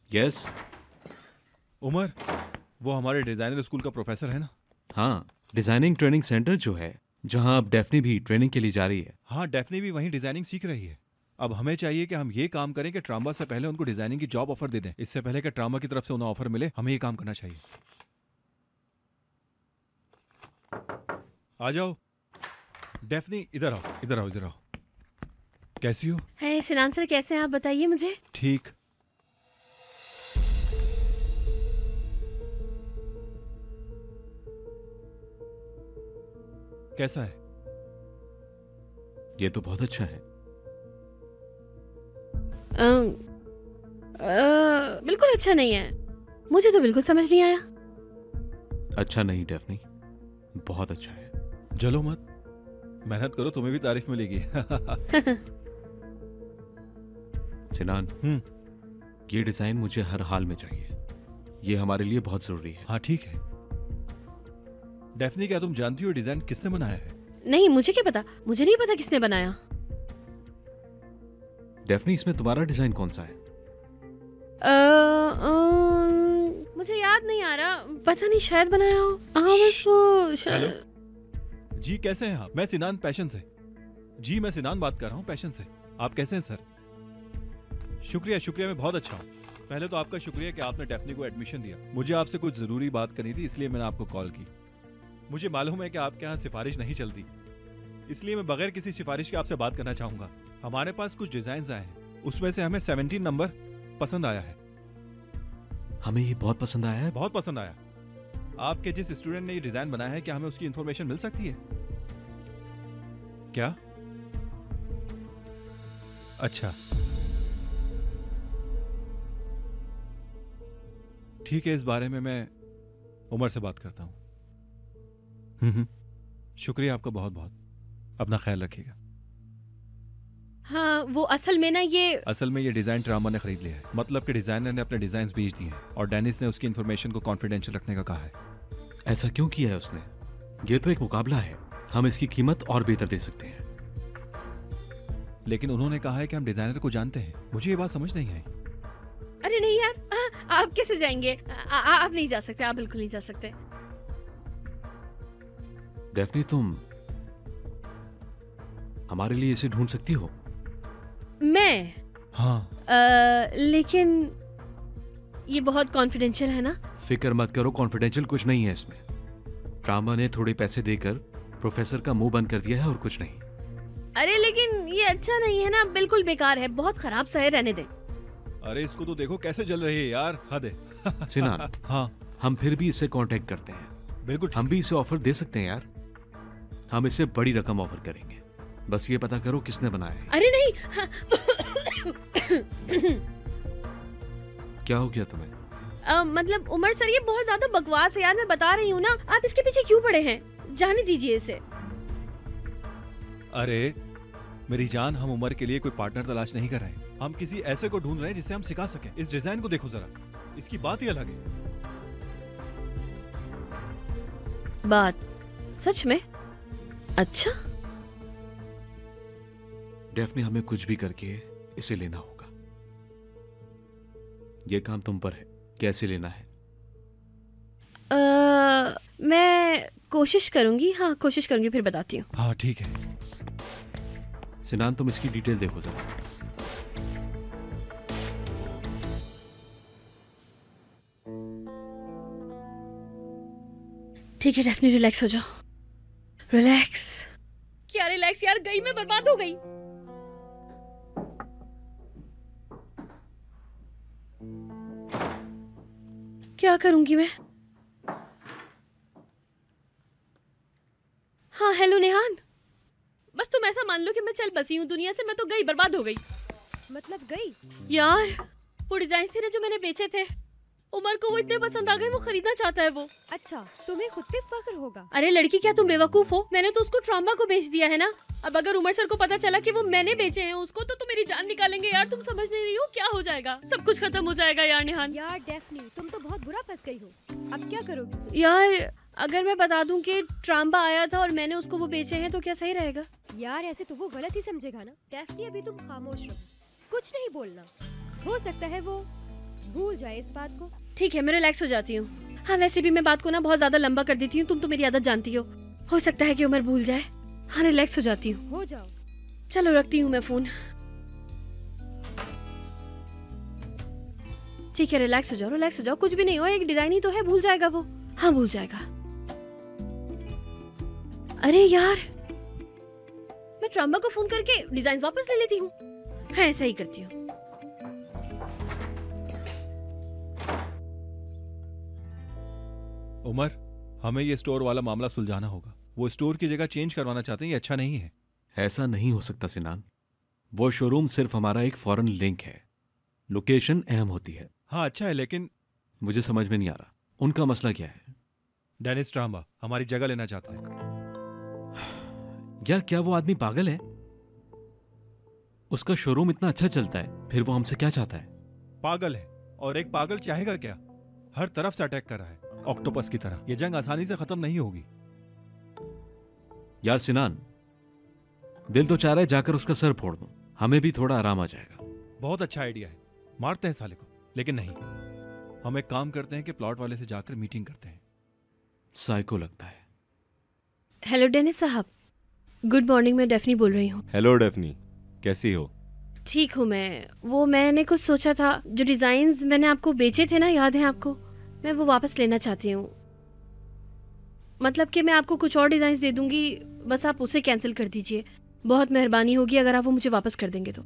Yes. Umar, वो हमारे designer school का प्रोफेसर है ना? हाँ, डिजाइनिंग ट्रेनिंग सेंटर जो है, जहाँ अब डेफनी भी ट्रेनिंग के लिए जा रही है। हाँ, डेफनी भी वहीं डिजाइनिंग सीख रही है। अब हमें चाहिए कि हम ये काम करें कि ट्रामा से पहले उनको डिजाइनिंग की जॉब ऑफर दे दें। इससे पहले कि ट्रामा की तरफ से उन्हें ऑफर मिले, हमें ये काम करना चाहिए। आ जाओ। डेफनी, इधर आओ, इधर आओ, इधर आओ। कैसी हो? है सिनान सर, कैसे हैं आप? बताइए मुझे। ठीक। कैसा है? ये तो बहुत अच्छा है। बिल्कुल अच्छा नहीं है। मुझे तो बिल्कुल समझ नहीं आया। अच्छा नहीं डेफनी, बहुत अच्छा है। जलो मत, मेहनत करो, तुम्हें भी तारीफ मिलेगी। सिनान, ये डिजाइन मुझे हर हाल में चाहिए। ये हमारे लिए बहुत जरूरी है। हाँ ठीक है। डेफनी, क्या तुम जानती हो डिजाइन किसने बनाया है? नहीं, मुझे क्या पता, मुझे नहीं पता किसने बनाया। डेफनी, इसमें तुम्हारा डिजाइन कौन सा है? मुझे याद नहीं आ रहा, पता नहीं, शायद बनाया हो। हाँ बस वो शायद। जी कैसे हैं आप? मैं सिनान पैशन से। जी मैं सिनान बात कर रहा हूँ पैशन से। आप कैसे हैं सर? शुक्रिया शुक्रिया, मैं बहुत अच्छा हूँ। पहले तो आपका शुक्रिया कि आपने डेफनी को एडमिशन दिया। मुझे आपसे कुछ जरूरी बात करनी थी, इसलिए मैंने आपको कॉल की। मुझे मालूम है कि आपके यहाँ सिफारिश नहीं चलती, इसलिए मैं बगैर किसी सिफारिश के आपसे बात करना चाहूंगा। हमारे पास कुछ डिजाइन आए हैं, उसमें से हमें 17 नंबर पसंद आया है। हमें ये बहुत पसंद आया है। बहुत पसंद आया। आपके जिस स्टूडेंट ने ये डिजाइन बनाया है, क्या हमें उसकी इंफॉर्मेशन मिल सकती है क्या? अच्छा ठीक है, इस बारे में मैं उमर से बात करता हूँ। शुक्रिया आपका बहुत बहुत। अपना ख्याल रखिएगा। हाँ वो असल में ये डिजाइन ट्रामा ने खरीद लिया है। मतलब कि डिजाइनर ने अपने डिजाइन बेच दिए हैं और डेनिस ने उसकी इंफॉर्मेशन को कॉन्फिडेंशियल रखने का कहा है। ऐसा क्यों किया है उसने? ये तो एक मुकाबला है, हम इसकी कीमत और बेहतर दे सकते हैं। लेकिन उन्होंने कहा है कि हम डिजाइनर को जानते हैं। मुझे ये बात समझ नहीं आई। अरे नहीं यार, आप कैसे जाएंगे? आप नहीं जा सकते, आप बिल्कुल नहीं जा सकते। डेफनी, तुम हमारे लिए इसे ढूंढ सकती हो? मैं? हाँ। लेकिन ये बहुत कॉन्फिडेंशियल है ना? फिक्र मत करो, कॉन्फिडेंशियल कुछ नहीं है इसमें। ट्रामा ने थोड़े पैसे देकर प्रोफेसर का मुंह बंद कर दिया है और कुछ नहीं। अरे लेकिन ये अच्छा नहीं है ना, बिल्कुल बेकार है, बहुत खराब सा है, रहने दे। अरे इसको तो देखो कैसे जल रही है यार, हद है। सिनान, हाँ हम फिर भी इससे कांटेक्ट करते हैं। बिल्कुल, हम भी इसे ऑफर दे सकते हैं यार। हम इसे बड़ी रकम ऑफर करेंगे, बस ये पता करो किसने बनाया है। अरे नहीं। क्या हो गया तुम्हें? मतलब उमर सर, ये बहुत ज्यादा बकवास है यार, मैं बता रही हूँ ना। आप इसके पीछे क्यों पड़े हैं? जाने दीजिए इसे। अरे मेरी जान, हम उमर के लिए कोई पार्टनर तलाश नहीं कर रहे हैं। हम किसी ऐसे को ढूंढ रहे हैं जिससे हम सिखा सकें। इस डिजाइन को देखो जरा, इसकी बात ही अलग है। बात सच में? अच्छा। डेफनी, हमें कुछ भी करके इसे लेना होगा। ये काम तुम पर है, कैसे लेना है? मैं कोशिश करूंगी। हाँ कोशिश करूंगी, फिर बताती हूँ। हाँ ठीक है। सिनान, तुम इसकी डिटेल देखो जरा। ठीक है डेफनी, रिलैक्स हो जाओ। रिलैक्स। क्या रिलैक्स यार, गई मैं, बर्बाद हो गई। क्या करूंगी मैं? हाँ हेलो नेहान, बस तुम ऐसा मान लो कि मैं चल बसी हूँ दुनिया से। मैं तो गई, बर्बाद हो गई। मतलब गई? यार वो डिजाइन थे ना जो मैंने बेचे थे, उमर को वो इतने पसंद आ गए, वो खरीदना चाहता है वो। अच्छा, तुम्हें खुद पे फख्र होगा। अरे लड़की, क्या तुम बेवकूफ हो? मैंने तो उसको ट्रामा को बेच दिया है ना। अब अगर उमर सर को पता चला कि वो मैंने बेचे हैं उसको, तो मेरी जान निकालेंगे यार। तुम समझ नहीं रही हो क्या हो जाएगा? सब कुछ खत्म हो जाएगा यार नेहान। यार डेफनी, तुम तो बहुत बुरा फंस गई हो। अब क्या करोगी? यार अगर मैं बता दूं कि ट्राम्बा आया था और मैंने उसको वो बेचे हैं, तो क्या सही रहेगा? यार ऐसे तो वो गलत ही समझेगा ना। डेफनी, अभी तुम खामोश रहो, कुछ नहीं बोलना। हो सकता है वो भूल जाए इस बात को। ठीक है, मैं रिलैक्स हो जाती हूँ। हाँ, वैसे भी मैं बात को ना बहुत ज्यादा लंबा कर देती हूँ, तुम तो मेरी आदत जानती हो सकता है कि उमर भूल जाए। हाँ, रिलैक्स हो जाती हूँ। हो जाओ। चलो रखती हूँ मैं फोन। ठीक है, रिलैक्स हो जाओ, कुछ भी नहीं हो, एक डिजाइन ही तो है, भूल जाएगा वो। हाँ, भूल जाएगा। अरे यार, मैं ट्रामा को फोन करके डिजाइन वापस ले लेती हूँ। हाँ, ऐसा ही करती हूँ। उमर, हमें ये स्टोर वाला मामला सुलझाना होगा। वो स्टोर की जगह चेंज करवाना चाहते हैं, ये अच्छा नहीं है। ऐसा नहीं हो सकता सिनान। वो शोरूम सिर्फ हमारा एक फॉरेन लिंक है, लोकेशन अहम होती है। हाँ अच्छा है, लेकिन मुझे समझ में नहीं आ रहा उनका मसला क्या है। डेनिस ट्रांबा हमारी जगह लेना चाहता है। यार, क्या वो आदमी पागल है? उसका शोरूम इतना अच्छा चलता है, फिर वो हमसे क्या चाहता है? पागल है, और एक पागल चाहेगा क्या? हर तरफ से अटैक कर रहा है, ऑक्टोपस की तरह। ये जंग आसानी से खत्म नहीं होगी। यार सिनान, दिल तो चाह रहा है जाकर उसका सर फोड़ दूं, हमें भी थोड़ा आराम आ जाएगा। बहुत अच्छा आइडिया है, मारते हैं साले को। लेकिन नहीं, हम एक काम करते हैं कि प्लॉट वाले से जाकर मीटिंग करते हैं। साइको लगता है। हेलो डेनिस साहब, गुड मॉर्निंग। मैं डेफनी बोल रही हूँ। हेलो डेफनी, कैसी हो? ठीक हूँ मैं। मैंने कुछ सोचा था, जो डिजाइन्स मैंने आपको बेचे थे ना, याद है आपको? मैं वो वापस लेना चाहती हूँ। मतलब कि मैं आपको कुछ और डिजाइन्स दे दूंगी, बस आप उसे कैंसिल कर दीजिए। बहुत मेहरबानी होगी अगर आप वो मुझे वापस कर देंगे तो।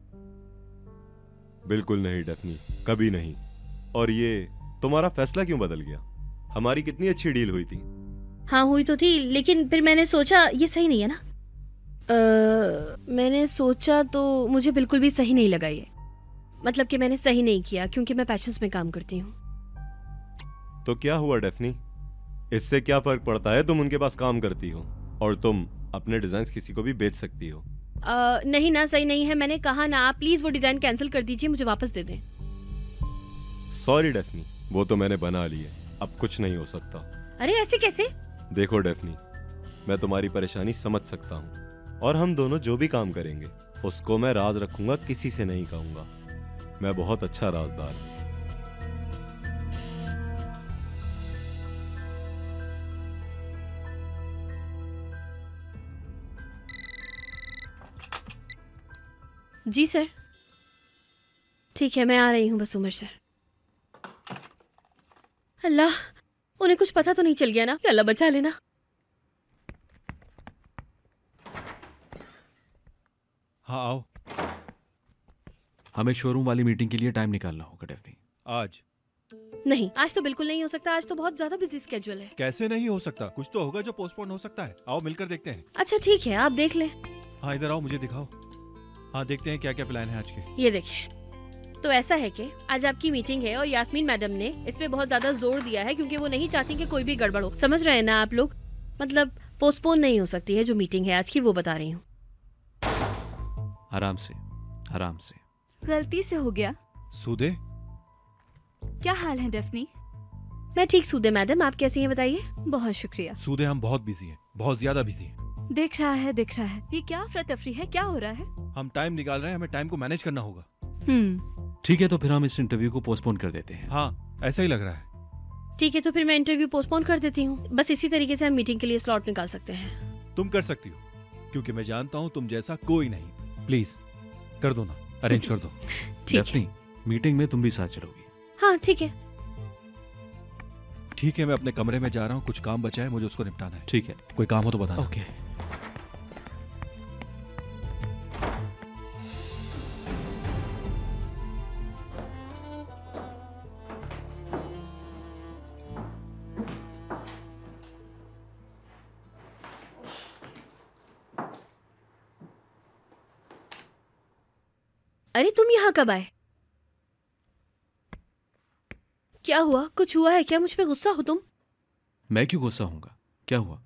बिल्कुल नहीं डेफनी, कभी नहीं। और ये तुम्हारा फैसला क्यों बदल गया? हमारी कितनी अच्छी डील हुई थी। हाँ, हुई तो थी, लेकिन फिर मैंने सोचा ये सही नहीं है ना। मैंने सोचा तो मुझे बिल्कुल भी सही नहीं लगा ये। मतलब कि मैंने सही नहीं किया, क्योंकि मैं पैशंस में काम करती हूँ। तो क्या हुआ डेफनी? इससे क्या फर्क पड़ता है? तुम उनके पास काम करती हो और तुम अपने डिजाइन्स किसी को भी बेच सकती हो। नहीं ना, सही नहीं है। मैंने कहा ना, आप प्लीज वो डिजाइन कैंसिल कर दीजिए, मुझे वापस दे दें। सॉरी डेफनी, वो तो मैंने बना ली है, अब कुछ नहीं हो सकता। अरे ऐसे कैसे? देखो डेफनी, मैं तुम्हारी परेशानी समझ सकता हूँ, और हम दोनों जो भी काम करेंगे उसको मैं राज रखूंगा, किसी से नहीं कहूंगा। मैं बहुत अच्छा राजदार हूँ। जी सर। ठीक है, मैं आ रही हूँ बस उमर सर। अल्लाह, उन्हें कुछ पता तो नहीं चल गया ना? अल्लाह बचा लेना। हाँ आओ। हमें शोरूम वाली मीटिंग के लिए टाइम निकालना होगा डेफनी। आज नहीं, आज तो बिल्कुल नहीं हो सकता। आज तो बहुत ज्यादा बिजी स्केड्यूल है। कैसे नहीं हो सकता? कुछ तो होगा जो पोस्टपोन हो सकता है। आओ मिलकर देखते हैं। अच्छा ठीक है, आप देख लें। हाँ इधर आओ, मुझे दिखाओ। हाँ, देखते हैं क्या क्या प्लान है आज के। ये देखिए, तो ऐसा है कि आज आपकी मीटिंग है और यास्मीन मैडम ने इस पे बहुत ज्यादा जोर दिया है, क्योंकि वो नहीं चाहती कि कोई भी गड़बड़ हो। समझ रहे हैं ना आप लोग? मतलब पोस्टपोन नहीं हो सकती है जो मीटिंग है आज की, वो बता रही हूँ। आराम से, आराम से। गलती से हो गया। सूदे, क्या हाल है डेफनी? मैं ठीक सूदे मैडम, आप कैसी हैं बताइए? बहुत शुक्रिया। सूदे हम बहुत बिजी हैं, बहुत ज्यादा बिजी हैं। दिख रहा है, दिख रहा है। ये क्या अफरा तफरी है? क्या हो रहा है? हम टाइम निकाल रहे हैं, हमें टाइम को मैनेज करना होगा। ठीक है, तो फिर हम इस इंटरव्यू को पोस्टपोन कर देते हैं। हाँ, ऐसा ही लग रहा है। ठीक है, तो फिर मैं इंटरव्यू पोस्टपोन कर देती हूँ। बस इसी तरीके से हम मीटिंग के लिए स्लॉट निकाल सकते हैं। तुम कर सकती हो, क्योंकि मैं जानता हूँ तुम जैसा कोई नहीं। प्लीज कर दो ना, अरेंज कर दो। ठीक है। डेफनी, मीटिंग में तुम भी साथ चलोगी? हाँ ठीक है। ठीक है, मैं अपने कमरे में जा रहा हूँ, कुछ काम बचा है, मुझे उसको निपटाना है। ठीक है। कोई काम हो तो बताना। ओके। अरे तुम यहाँ कब आए? क्या हुआ? कुछ हुआ है क्या? मुझ पे गुस्सा हो तुम? मैं क्यों गुस्सा होऊंगा? क्या हुआ?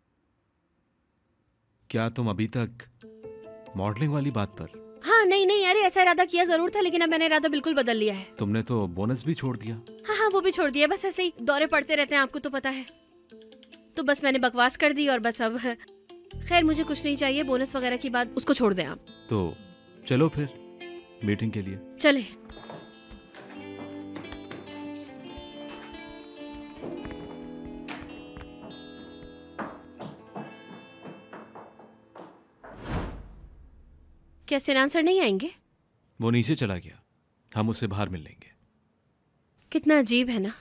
क्या तुम अभी तक मॉडलिंग वाली बात पर? हाँ नहीं नहीं, अरे ऐसा इरादा किया जरूर था, लेकिन अब मैंने इरादा बिल्कुल बदल लिया है। तुमने तो बोनस भी छोड़ दिया। हाँ हाँ, वो भी छोड़ दिया। बस ऐसे ही दौरे पड़ते रहते हैं, आपको तो पता है। तो बस मैंने बकवास कर दी और बस अब खैर मुझे कुछ नहीं चाहिए। बोनस वगैरह की बात उसको छोड़ दें आप। तो चलो फिर मीटिंग के लिए। चले। क्या सिनान सर नहीं आएंगे? वो नीचे चला गया, हम उससे बाहर मिल लेंगे। कितना अजीब है ना,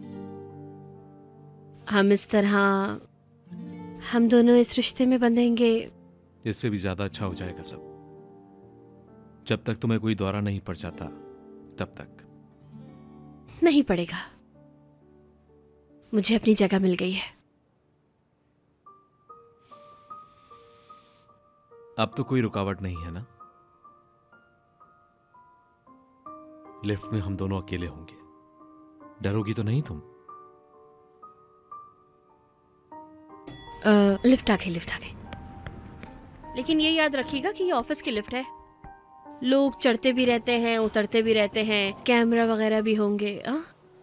हम इस तरह हम दोनों इस रिश्ते में बंधेंगे। इससे भी ज्यादा अच्छा हो जाएगा सब। जब तक तुम्हें कोई दौरा नहीं पड़ जाता तब तक। नहीं पड़ेगा, मुझे अपनी जगह मिल गई है। अब तो कोई रुकावट नहीं है ना? लिफ्ट में हम दोनों अकेले होंगे, डरोगी तो नहीं तुम? लिफ्ट आ गई, लिफ्ट आ गई। लेकिन ये याद रखिएगा कि ये ऑफिस की लिफ्ट है, लोग चढ़ते भी रहते हैं, उतरते भी रहते हैं, कैमरा वगैरह भी होंगे। हाँ,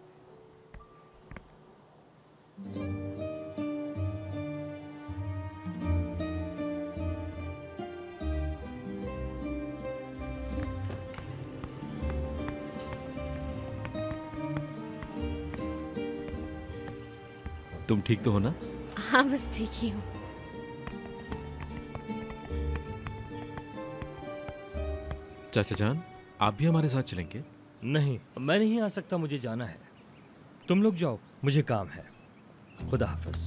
तुम ठीक तो हो ना? हाँ बस ठीक ही हूँ। चाचा जान, आप भी हमारे साथ चलेंगे? नहीं, मैं नहीं आ सकता, मुझे जाना है। तुम लोग जाओ, मुझे काम है। खुदा हाफिज।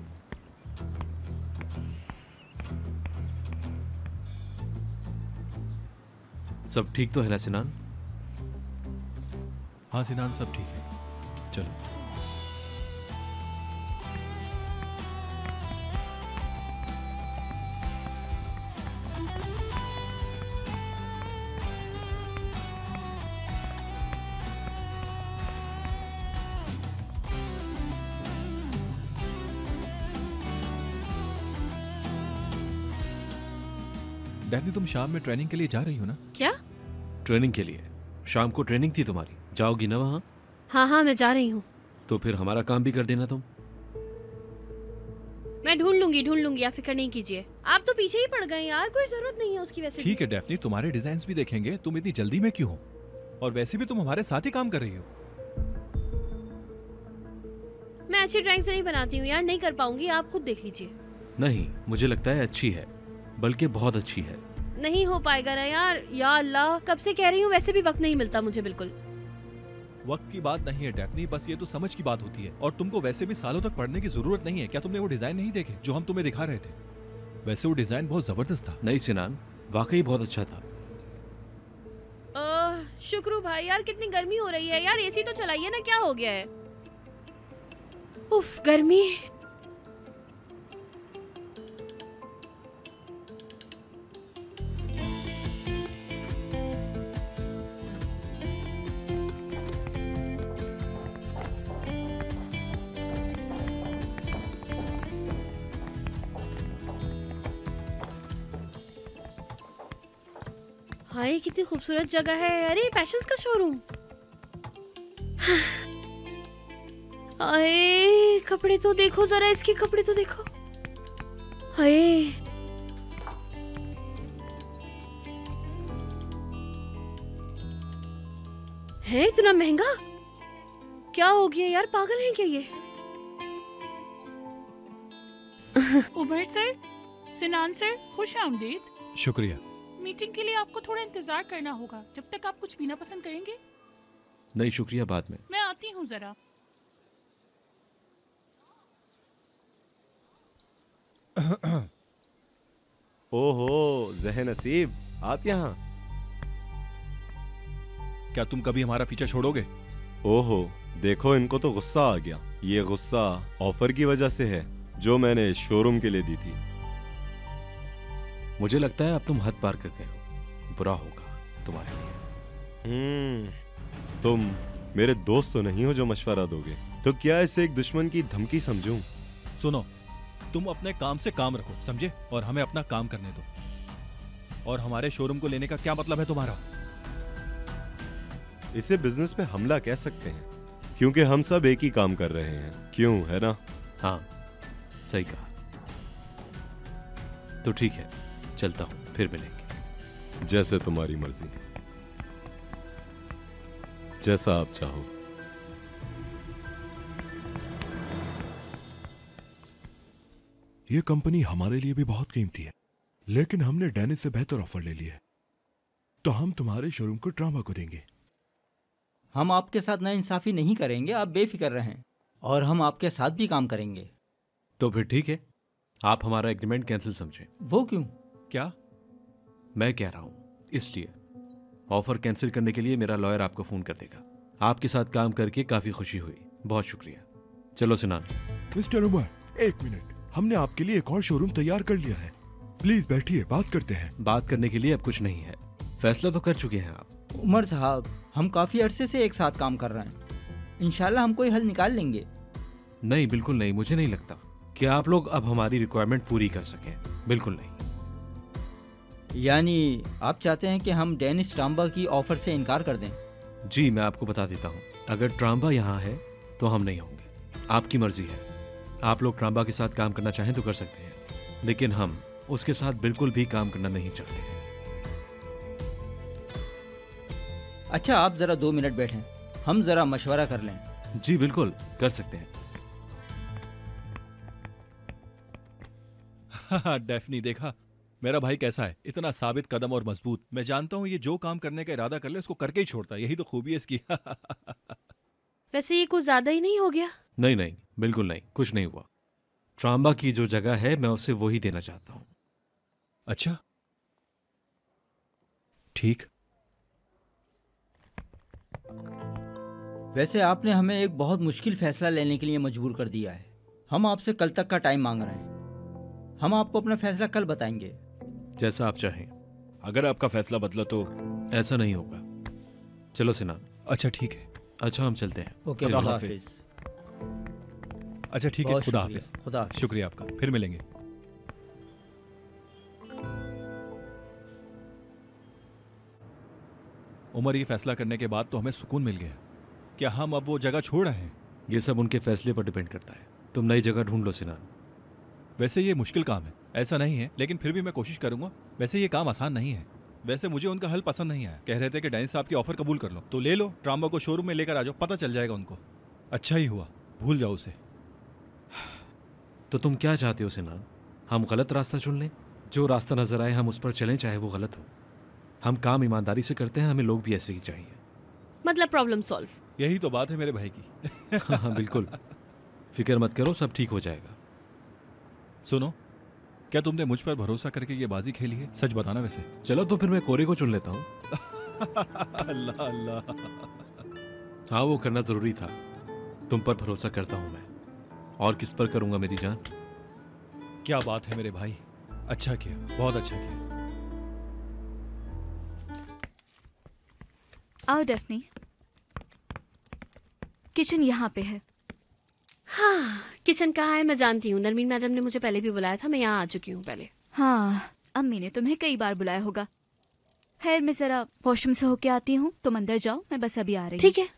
सब ठीक तो है ना सिनान? हाँ सिनान, सब ठीक है, चलो। डैफनी, तुम शाम में ट्रेनिंग के लिए जा रही हो ना? क्या? ट्रेनिंग के लिए? शाम को ट्रेनिंग थी तुम्हारी, जाओगी ना वहाँ? हाँ हाँ मैं जा रही हूँ। तो फिर हमारा काम भी कर देना तुम। मैं ढूंढ लूंगी, आप फिक्र नहीं कीजिए। आप तो पीछे ही पड़ गए यार, कोई जरूरत नहीं है उसकी। वैसे ठीक है डैफनी, तुम्हारे डिजाइन्स भी देखेंगे, तुम इतनी जल्दी में क्यों हो? और वैसे भी तुम हमारे साथ ही काम कर रही हो। मैं अच्छी ड्राइंग से नहीं बनाती हूँ यार, नहीं कर पाऊंगी, आप खुद देख लीजिए। नहीं, मुझे लगता है अच्छी है, बल्कि बहुत अच्छी है। नहीं हो पाएगा ना यार, या अल्लाह, कब से कह रही हूँ, वैसे भी वक्त नहीं मिलता मुझे बिल्कुल। वक्त की बात नहीं है डैफनी, बस ये तो समझ की बात होती है। और तुमको वैसे भी सालों तक पढ़ने की जरूरत नहीं है। क्या तुमने वो डिजाइन नहीं देखे जो हम तुम्हें दिखा रहे थे? वैसे वो डिजाइन बहुत जबरदस्त था। नहीं सिनान, वाकई बहुत अच्छा था। शुक्रू भाई यार, कितनी गर्मी हो रही है यार, एसी तो चलाइए ना, क्या हो गया है? उफ, गर्मी। हाय, कितनी खूबसूरत जगह है। अरे पैशंस का शोरूम। हाय, कपड़े तो देखो जरा, इसके कपड़े तो देखो। हाय, है इतना महंगा? क्या हो गया यार, पागल है क्या ये? उमर सर, सिनान सर, खुश आमदीद। शुक्रिया। मीटिंग के लिए आपको थोड़ा इंतजार करना होगा। जब तक आप कुछ पीना पसंद करेंगे? नहीं शुक्रिया, बाद में। मैं आती हूँ जरा। ओहो ज़हन नसीब, आप यहाँ? क्या तुम कभी हमारा पीछा छोड़ोगे? ओहो, देखो इनको तो गुस्सा आ गया। ये गुस्सा ऑफर की वजह से है जो मैंने शोरूम के लिए दी थी। मुझे लगता है अब तुम हद पार कर गए हो, बुरा होगा तुम्हारे लिए। तुम मेरे दोस्त तो नहीं हो जो मशवरा दोगे, तो क्या इसे एक दुश्मन की धमकी समझूं? सुनो, तुम अपने काम से काम रखो, समझे? और हमें अपना काम करने दो। और हमारे शोरूम को लेने का क्या मतलब है तुम्हारा? इसे बिजनेस में हमला कह सकते हैं, क्योंकि हम सब एक ही काम कर रहे हैं। क्यों, है ना? हाँ, सही कहा। तो ठीक है, चलता हूं, फिर मिलेंगे। जैसे तुम्हारी मर्जी, जैसा आप चाहो। ये कंपनी हमारे लिए भी बहुत कीमती है, लेकिन हमने डेनिस से बेहतर ऑफर ले लिया है। तो हम तुम्हारे शोरूम को ट्रामा को देंगे। हम आपके साथ नाइंसाफ़ी नहीं करेंगे, आप बेफिक्र रहें, और हम आपके साथ भी काम करेंगे। तो फिर ठीक है, आप हमारा एग्रीमेंट कैंसिल समझें। वो क्यों? क्या? मैं कह रहा हूँ इसलिए। ऑफर कैंसिल करने के लिए मेरा लॉयर आपको फोन कर देगा। आपके साथ काम करके काफी खुशी हुई, बहुत शुक्रिया। चलो सिनान। मिस्टर उमर, एक मिनट, हमने आपके लिए एक और शोरूम तैयार कर लिया है। प्लीज बैठिए, बात करते हैं। बात करने के लिए अब कुछ नहीं है, फैसला तो कर चुके हैं आप। उमर साहब, हम काफ़ी अरसे से एक साथ काम कर रहे हैं, इंशाल्लाह हम कोई हल निकाल लेंगे। नहीं, बिल्कुल नहीं, मुझे नहीं लगता कि आप लोग अब हमारी रिक्वायरमेंट पूरी कर सकें। बिल्कुल नहीं। यानी आप चाहते हैं कि हम डेनिस ट्राम्बा की ऑफर से इनकार कर दें? जी, मैं आपको बता देता हूँ, अगर ट्राम्बा यहाँ है तो हम नहीं होंगे। आपकी मर्जी है, आप लोग ट्राम्बा के साथ काम करना चाहें तो कर सकते हैं, लेकिन हम उसके साथ बिल्कुल भी काम करना नहीं चाहते हैं। अच्छा, आप ज़रा 2 मिनट बैठें, हम ज़रा मशवरा कर लें। जी बिल्कुल, कर सकते हैं। डेफनी, देखा मेरा भाई कैसा है, इतना साबित कदम और मजबूत। मैं जानता हूँ ये जो काम करने का इरादा कर ले उसको करके ही छोड़ता है, यही तो खूबी है इसकी। वैसे ये कुछ ज्यादा ही नहीं हो गया? नहीं नहीं, बिल्कुल नहीं, कुछ नहीं हुआ। ट्राम्बा की जो जगह है मैं उसे वही देना चाहता हूँ। अच्छा, ठीक। वैसे आपने हमें एक बहुत मुश्किल फैसला लेने के लिए मजबूर कर दिया है। हम आपसे कल तक का टाइम मांग रहे हैं, हम आपको अपना फैसला कल बताएंगे। जैसा आप चाहें। अगर आपका फैसला बदला तो? ऐसा नहीं होगा। चलो सिनान। अच्छा ठीक है। अच्छा, हम चलते हैं। ओके, खुदा हाफिज। अच्छा ठीक है, खुदा हाफिज। खुदा हाफिज। शुक्रिया आपका, फिर मिलेंगे। उमर, ये फैसला करने के बाद तो हमें सुकून मिल गया। क्या हम अब वो जगह छोड़ रहे हैं? ये सब उनके फैसले पर डिपेंड करता है। तुम नई जगह ढूंढ लो सिनान। वैसे ये मुश्किल काम है, ऐसा नहीं है, लेकिन फिर भी मैं कोशिश करूंगा। वैसे ये काम आसान नहीं है। वैसे मुझे उनका हल पसंद नहीं आया। कह रहे थे कि डेनिस साहब की ऑफर कबूल कर लो, तो ले लो, ट्राम्बा को शोरूम में लेकर आ जाओ, पता चल जाएगा उनको। अच्छा ही हुआ, भूल जाओ उसे। तो तुम क्या चाहते हो सिनान? हम गलत रास्ता चुन लें? जो रास्ता नजर आए हम उस पर चलें, चाहे वो गलत हो। हम काम ईमानदारी से करते हैं, हमें लोग भी ऐसे ही चाहिए। मतलब प्रॉब्लम सॉल्व। यही तो बात है मेरे भाई की। हाँ बिल्कुल, फिक्र मत करो, सब ठीक हो जाएगा। सुनो, क्या तुमने मुझ पर भरोसा करके ये बाजी खेली है? सच बताना वैसे। चलो तो फिर मैं कोरे को चुन लेता हूँ। अल्लाह अल्लाह। हाँ, वो करना जरूरी था। तुम पर भरोसा करता हूँ मैं, और किस पर करूंगा मेरी जान। क्या बात है मेरे भाई, अच्छा किया, बहुत अच्छा किया। आओ डेफनी, किचन यहाँ पे है। हाँ, किचन कहाँ है मैं जानती हूँ। नरमीन मैडम ने मुझे पहले भी बुलाया था, मैं यहाँ आ चुकी हूँ पहले। हाँ, अम्मी ने तुम्हें कई बार बुलाया होगा। खैर, मैं जरा वॉशरूम से होके आती हूँ, तुम अंदर जाओ, मैं बस अभी आ रही हूँ। ठीक है।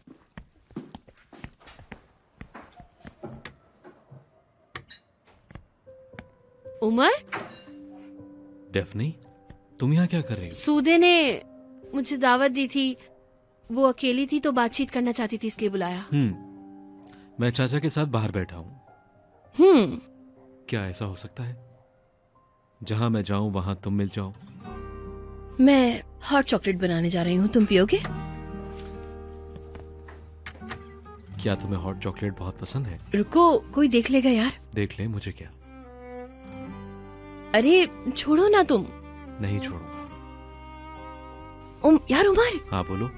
उमर? डेफनी, तुम यहाँ क्या कर रही हो? सूदे ने मुझे दावत दी थी, वो अकेली थी तो बातचीत करना चाहती थी, इसलिए बुलाया। मैं चाचा के साथ बाहर बैठा हूँ। क्या ऐसा हो सकता है? जहां मैं जाऊं वहां तुम मिल जाओ। मैं हॉट चॉकलेट बनाने जा रही हूँ, तुम पियोगे? क्या तुम्हें हॉट चॉकलेट बहुत पसंद है? रुको, कोई देख लेगा यार। देख ले, मुझे क्या। अरे छोड़ो ना तुम। नहीं छोड़ूंगा। यार उमर। हाँ बोलो।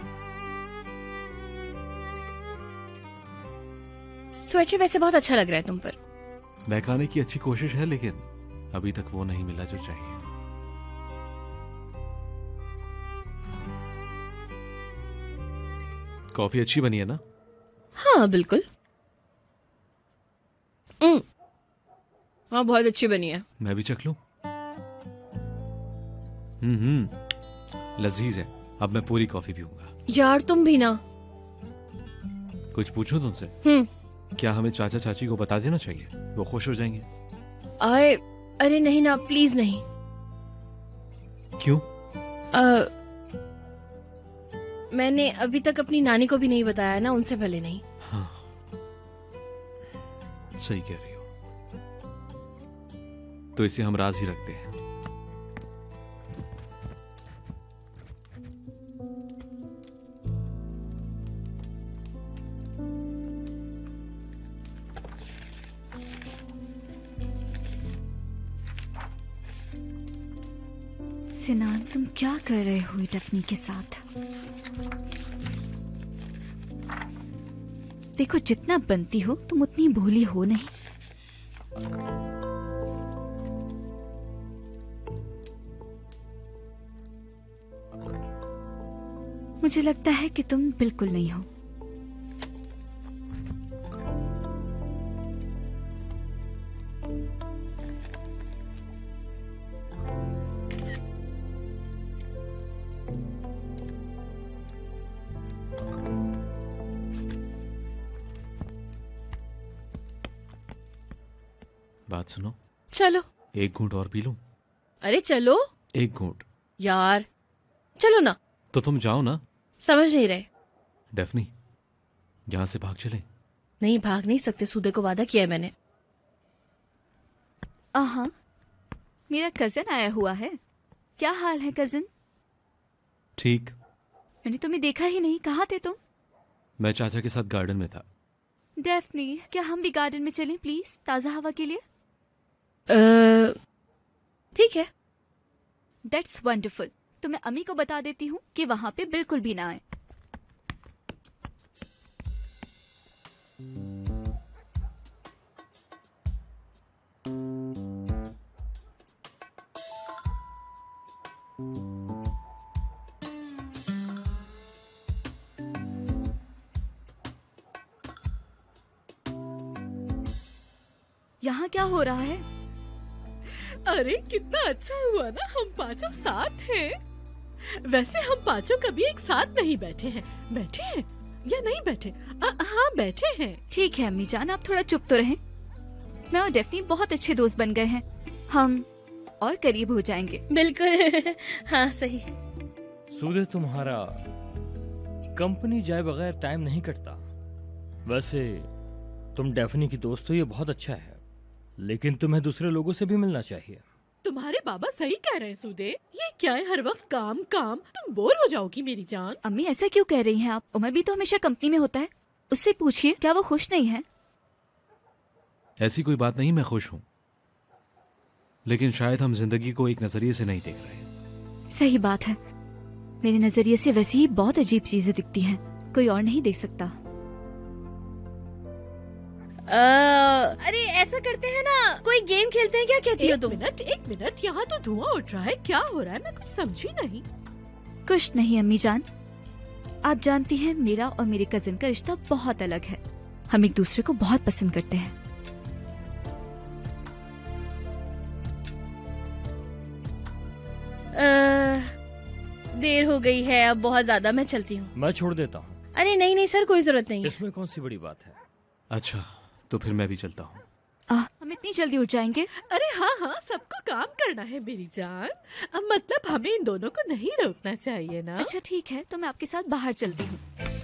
स्वेटर वैसे बहुत अच्छा लग रहा है तुम पर। बहकाने की अच्छी कोशिश है, लेकिन अभी तक वो नहीं मिला जो चाहिए। कॉफी अच्छी बनी है ना? हाँ बिल्कुल। हाँ, बहुत अच्छी बनी है। मैं भी चख लूं? लजीज है। अब मैं पूरी कॉफी पीऊंगा। यार तुम भी ना। कुछ पूछूं तुमसे? क्या हमें चाचा चाची को बता देना चाहिए? वो खुश हो जाएंगे। अरे नहीं ना, प्लीज नहीं। क्यों? मैंने अभी तक अपनी नानी को भी नहीं बताया ना, उनसे पहले नहीं। हाँ, सही कह रही हो। तो इसे हम राज ही रखते हैं। सिनान, तुम क्या कर रहे हो डेफनी के साथ? देखो, जितना बनती हो तुम उतनी भोली हो नहीं। मुझे लगता है कि तुम बिल्कुल नहीं हो। बात सुनो, चलो। एक घूंट और पी लूं? अरे चलो। एक घूंट। यार चलो ना। तो तुम जाओ ना। समझ नहीं रहे। डेफनी, यहाँ से भाग चले? नहीं, भाग नहीं सकते, सूदे को वादा किया है मैंने। हाँ, मेरा कजन आया हुआ है। क्या हाल है कजन? ठीक। मैंने तुम्हें देखा ही नहीं, कहाँ थे तुम? मैं चाचा के साथ गार्डन में था। डेफनी, क्या हम भी गार्डन में चलें प्लीज, ताजा हवा के लिए? ठीक है। That's wonderful. तो मैं अम्मी को बता देती हूँ कि वहां पे बिल्कुल भी ना आए। यहाँ क्या हो रहा है? अरे कितना अच्छा हुआ ना, हम पांचों साथ हैं। वैसे हम पांचों कभी एक साथ नहीं बैठे हैं। बैठे हैं या नहीं बैठे? हाँ बैठे हैं। ठीक है अम्मी जान, आप थोड़ा चुप तो रहें। मैं और डेफनी बहुत अच्छे दोस्त बन गए हैं, हम और करीब हो जाएंगे। बिल्कुल। हाँ सही। सूदे, तुम्हारा कंपनी जाए बगैर टाइम नहीं कटता। वैसे तुम डेफनी की दोस्त हो, ये बहुत अच्छा है, लेकिन तुम्हें दूसरे लोगों से भी मिलना चाहिए। तुम्हारे बाबा सही कह रहे हैं सूदे। ये क्या है, हर वक्त काम काम, तुम बोर हो जाओगी मेरी जान। अम्मी ऐसा क्यों कह रही हैं आप? उमर भी तो हमेशा कंपनी में होता है, उससे पूछिए, क्या वो खुश नहीं है? ऐसी कोई बात नहीं, मैं खुश हूँ, लेकिन शायद हम जिंदगी को एक नजरिए से नहीं देख रहे। सही बात है, मेरे नजरिए से वैसे ही बहुत अजीब चीजें दिखती हैं, कोई और नहीं देख सकता। अरे ऐसा करते हैं ना, कोई गेम खेलते हैं, क्या कहती हो तुम? एक मिनट, यहाँ तो धुआं उठ रहा है, क्या हो रहा है? मैं कुछ समझी नहीं। कुछ नहीं अम्मी जान, आप जानती हैं मेरा और मेरे कजिन का रिश्ता बहुत अलग है। हम एक दूसरे को बहुत पसंद करते हैं। देर हो गई है अब बहुत ज्यादा, मैं चलती हूँ। मैं छोड़ देता हूँ। अरे नहीं नहीं सर, कोई जरूरत नहीं। इसमें कौन सी बड़ी बात है? अच्छा, तो फिर मैं भी चलता हूँ। हम इतनी जल्दी उठ जाएंगे? अरे हाँ हाँ, सबको काम करना है मेरी जान। मतलब हमें इन दोनों को नहीं रोकना चाहिए ना। अच्छा ठीक है, तो मैं आपके साथ बाहर चलती हूँ।